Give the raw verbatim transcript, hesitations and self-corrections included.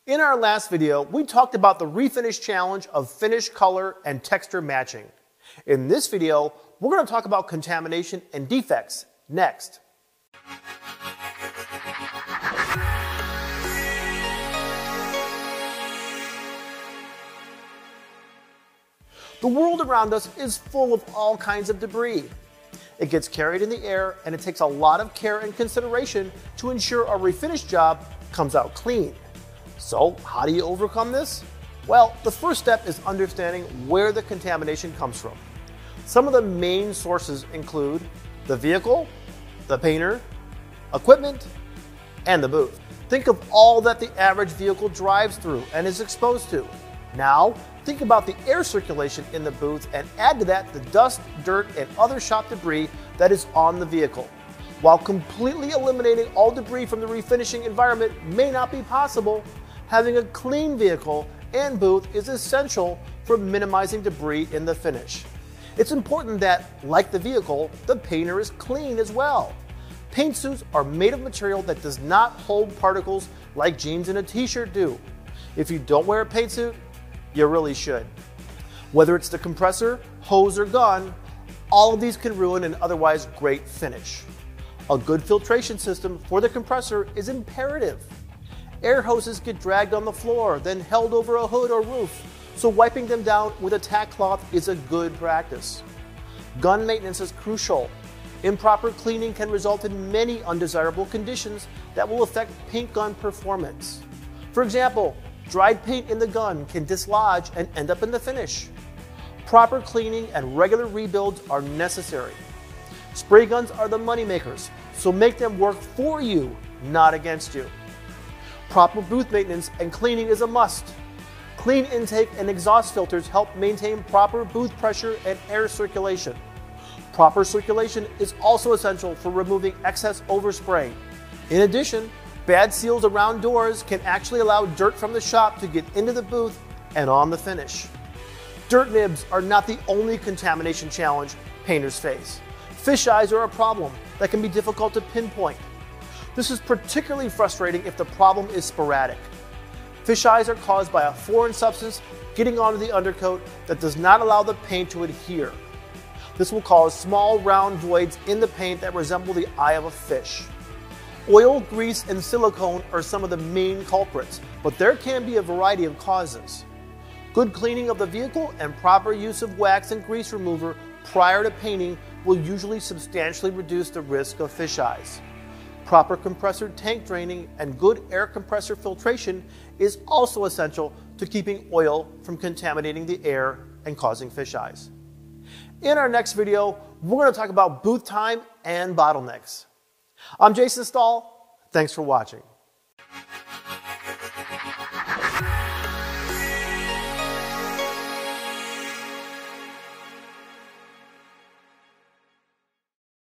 In our last video, we talked about the refinish challenge of finish, color, and texture matching. In this video, we're going to talk about contamination and defects next. The world around us is full of all kinds of debris. It gets carried in the air, and it takes a lot of care and consideration to ensure a refinish job comes out clean. So, how do you overcome this? Well, the first step is understanding where the contamination comes from. Some of the main sources include the vehicle, the painter, equipment, and the booth. Think of all that the average vehicle drives through and is exposed to. Now, think about the air circulation in the booth and add to that the dust, dirt, and other shop debris that is on the vehicle. While completely eliminating all debris from the refinishing environment may not be possible, having a clean vehicle and booth is essential for minimizing debris in the finish. It's important that, like the vehicle, the painter is clean as well. Paint suits are made of material that does not hold particles like jeans and a t-shirt do. If you don't wear a paint suit, you really should. Whether it's the compressor, hose, or gun, all of these can ruin an otherwise great finish. A good filtration system for the compressor is imperative. Air hoses get dragged on the floor, then held over a hood or roof, so wiping them down with a tack cloth is a good practice. Gun maintenance is crucial. Improper cleaning can result in many undesirable conditions that will affect paint gun performance. For example, dried paint in the gun can dislodge and end up in the finish. Proper cleaning and regular rebuilds are necessary. Spray guns are the money makers, so make them work for you, not against you. Proper booth maintenance and cleaning is a must. Clean intake and exhaust filters help maintain proper booth pressure and air circulation. Proper circulation is also essential for removing excess overspray. In addition, bad seals around doors can actually allow dirt from the shop to get into the booth and on the finish. Dirt nibs are not the only contamination challenge painters face. Fish eyes are a problem that can be difficult to pinpoint. This is particularly frustrating if the problem is sporadic. Fish eyes are caused by a foreign substance getting onto the undercoat that does not allow the paint to adhere. This will cause small round voids in the paint that resemble the eye of a fish. Oil, grease, and silicone are some of the main culprits, but there can be a variety of causes. Good cleaning of the vehicle and proper use of wax and grease remover prior to painting will usually substantially reduce the risk of fish eyes. Proper compressor tank draining and good air compressor filtration is also essential to keeping oil from contaminating the air and causing fish eyes. In our next video, we're going to talk about booth time and bottlenecks. I'm Jason Stahl. Thanks for watching.